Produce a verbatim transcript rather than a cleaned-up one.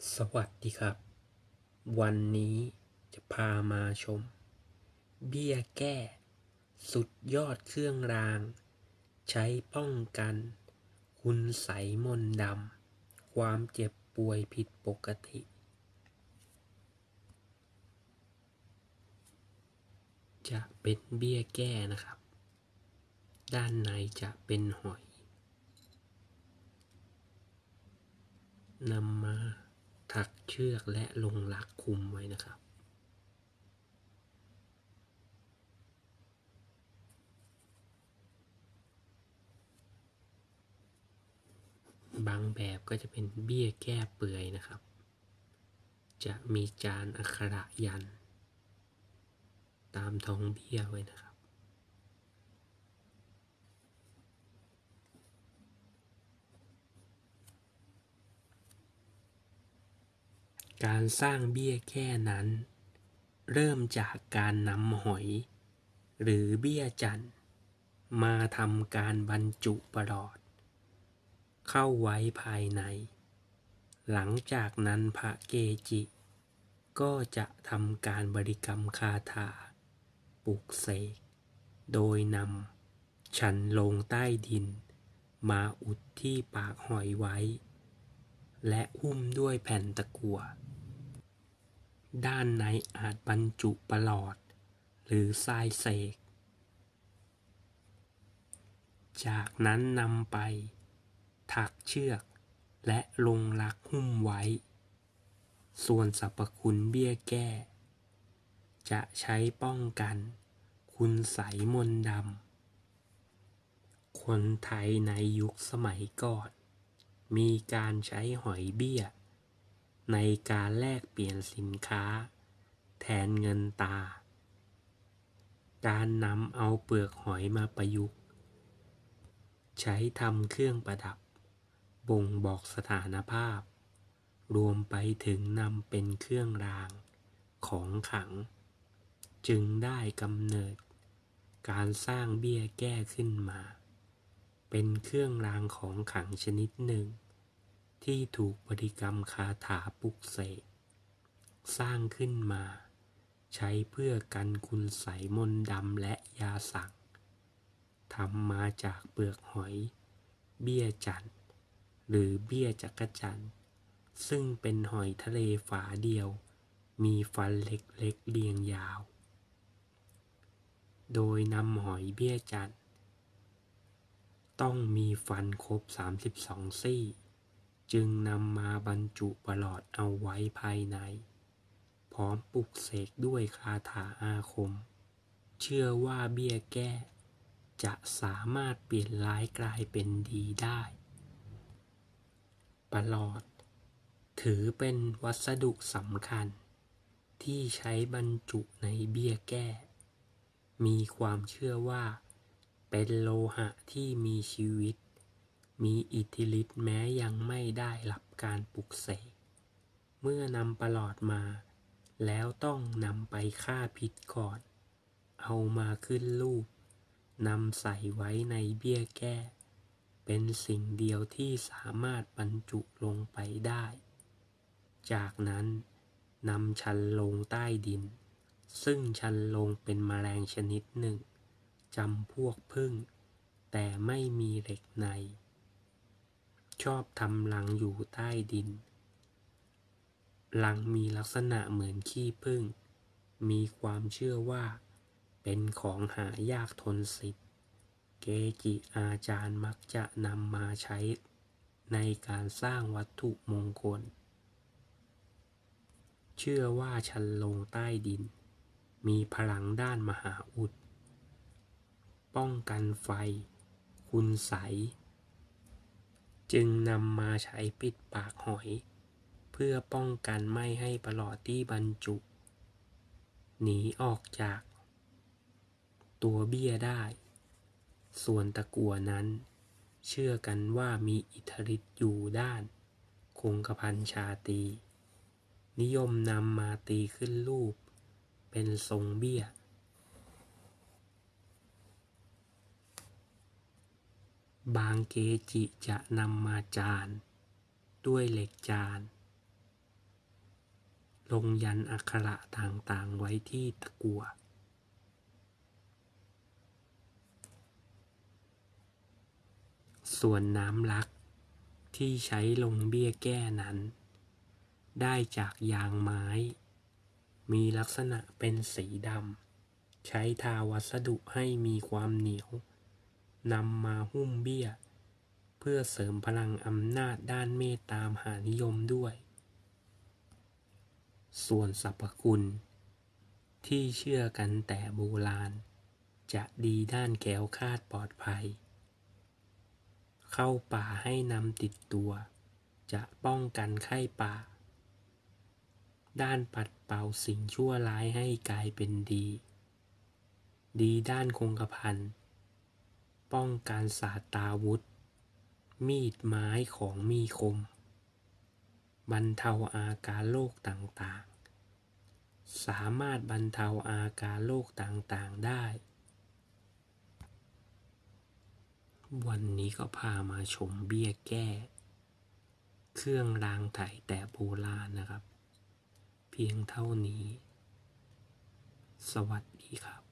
สวัสดีครับวันนี้จะพามาชมเบี้ยแก้สุดยอดเครื่องรางใช้ป้องกันคุณไสยมนต์ดำความเจ็บป่วยผิดปกติจะเป็นเบี้ยแก้นะครับด้านในจะเป็นหอยนำมาถักเชือกและลงลักคุมไว้นะครับบางแบบก็จะเป็นเบี้ยแก้เปื่อยนะครับจะมีจานอักขระยันต์ตามท้องเบี้ยไว้นะครับการสร้างเบี้ยแก้นั้นเริ่มจากการนำหอยหรือเบี้ยจันทร์มาทำการบรรจุประหลอดเข้าไว้ภายในหลังจากนั้นพระเกจิก็จะทำการบริกรรมคาถาปลุกเสกโดยนำฉันลงใต้ดินมาอุดที่ปากหอยไว้และหุ้มด้วยแผ่นตะกั่วด้านในอาจบรรจุประหลอดหรือทรายเสกจากนั้นนำไปถักเชือกและลงลักหุ้มไว้ส่วนสรรพคุณเบี้ยแก้จะใช้ป้องกันคุณไสยมนต์ดำคนไทยในยุคสมัยก่อนมีการใช้หอยเบี้ยในการแลกเปลี่ยนสินค้าแทนเงินตาการนำเอาเปลือกหอยมาประยุกต์ใช้ทำเครื่องประดับบ่งบอกสถานภาพรวมไปถึงนำเป็นเครื่องรางของขลังจึงได้กำเนิดการสร้างเบี้ยแก้ขึ้นมาเป็นเครื่องรางของขลังชนิดหนึ่งที่ถูกบริกรรมคาถาปลุกเสกสร้างขึ้นมาใช้เพื่อกันคุณไสยมนต์ดำและยาสั่งทำมาจากเปลือกหอยเบี้ยจันทร์หรือเบี้ยจักจั่นซึ่งเป็นหอยทะเลฝาเดียวมีฟันเล็กๆเรียงยาวโดยนำหอยเบี้ยจันทร์ต้องมีฟันครบสามสิบสองซี่จึงนำมาบรรจุประหลอดเอาไว้ภายในพร้อมปลุกเสกด้วยคาถาอาคมเชื่อว่าเบี้ยแก้จะสามารถเปลี่ยนร้ายกลายเป็นดีได้ประหลอดถือเป็นวัสดุสำคัญที่ใช้บรรจุในเบี้ยแก้มีความเชื่อว่าเป็นโลหะที่มีชีวิตมีอิทธิฤทธิ์แม้ยังไม่ได้รับการปลุกเสกเมื่อนำประหลอดมาแล้วต้องนำไปฆ่าพิษก่อนเอามาขึ้นรูปนำใส่ไว้ในเบี้ยแก้เป็นสิ่งเดียวที่สามารถบรรจุลงไปได้จากนั้นนำชันลงใต้ดินซึ่งชันลงเป็นแมลงชนิดหนึ่งจำพวกผึ้งแต่ไม่มีเหล็กในชอบทำรังอยู่ใต้ดินรังมีลักษณะเหมือนขี้ผึ้งมีความเชื่อว่าเป็นของหายากทนสิทธิ์เกจิอาจารย์มักจะนำมาใช้ในการสร้างวัตถุมงคลเชื่อว่าชันลงใต้ดินมีพลังด้านมหาอุดป้องกันไฟคุณไสยจึงนำมาใช้ปิดปากหอยเพื่อป้องกันไม่ให้ประหลอดที่บรรจุหนีออกจากตัวเบี้ยได้ส่วนตะกั่วนั้นเชื่อกันว่ามีอิทธิฤทธิ์อยู่ด้านคงกระพันชาตรีนิยมนำมาตีขึ้นรูปเป็นทรงเบี้ยบางเกจิจะนำมาจานด้วยเหล็กจานลงยันต์อักขระต่างๆไว้ที่ตะกั่วส่วนน้ำลักที่ใช้ลงเบี้ยแก้นั้นได้จากยางไม้มีลักษณะเป็นสีดำใช้ทาวัสดุให้มีความเหนียวนำมาหุ้มเบี้ยเพื่อเสริมพลังอำนาจด้านเมตตามหานิยมด้วยส่วนสรรพคุณที่เชื่อกันแต่โบราณจะดีด้านแคล้วคลาดปลอดภัยเข้าป่าให้นำติดตัวจะป้องกันไข้ป่าด้านปัดเป่าสิ่งชั่วร้ายให้กลายเป็นดีดีด้านคงกระพันป้องกันศาสตราวุธมีดไม้ของมีคมบรรเทาอาการโรคต่างๆสามารถบรรเทาอาการโรคต่างๆได้วันนี้ก็พามาชมเบี้ยแก้เครื่องรางไถแต่โบราณนะครับเพียงเท่านี้สวัสดีครับ